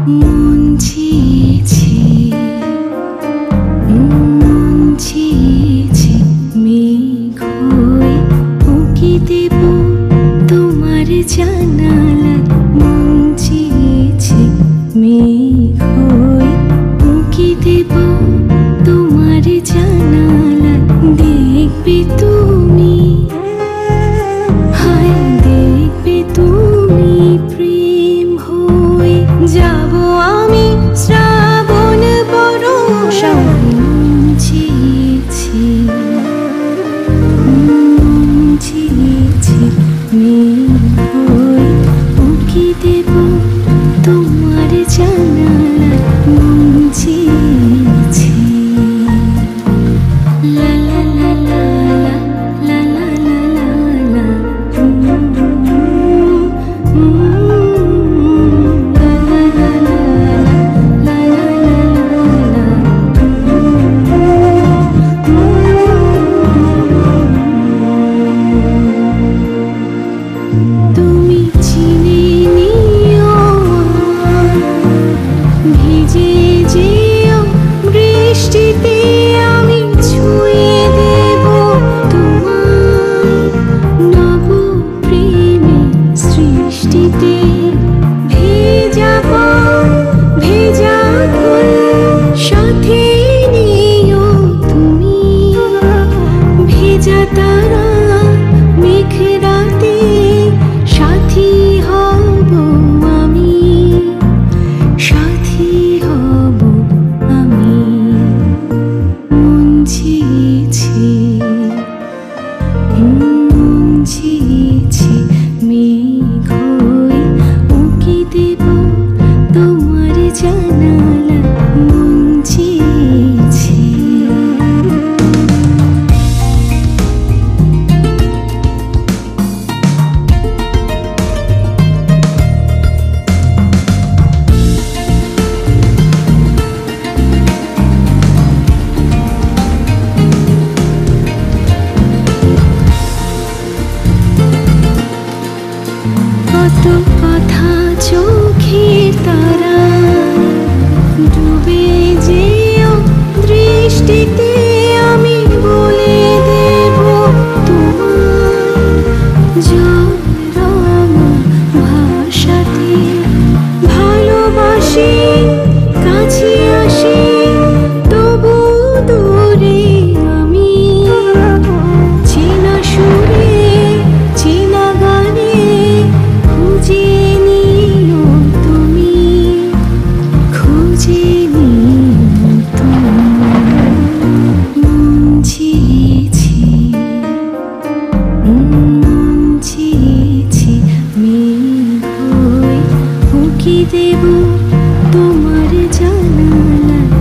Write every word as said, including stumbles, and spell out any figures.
মুছিছি মুছিছি মেঘ হয়ে উঁকি দেব তোমার জানালায়। মুছিছি মেঘ হয়ে উঁকি দেব তোমার জানালায়। দেখবে তুমি, হায় দেখবে তুমি, প্রেম হয়ে যাব আমি শ্রাবণ বর্ষায়। মুছিছি মুছিছি মেঘ হয়ে উঁকি দেব তোমার জানালায়। মুছিছি লা লা লা লা লা লা লা লা লা তুমি চিনে নিও ভিজে যেও বৃষ্টিতে, আমি ছুঁয়ে দেব তোমায় নব প্রেমে সৃষ্টিতে। ভেজা পান ভেজা ফুল সাথে নিও তুমি, ভেজা তারা মেঘ রাতে সাথী হব আমি, সাথী হব আমি। মুছিছি মুছিছি মেঘ হয়ে উঁকি দেব তোমার জানালায়। মুছিছি কত কথা চোখের তারায় ডুবে যেও দৃষ্টিতে, আমি বলে দেব তোমায় জলরঙা ভাষাতে। ভালোবাসি কাছে আসি তবু দূরে আমি, চেনা সুরে চেনা গানে খুঁজে নিও তুমি, খুঁজে নিও তুমি। মুছিছি মুছিছি মেঘ হয়ে উঁকি দেব তোমার জানালায়।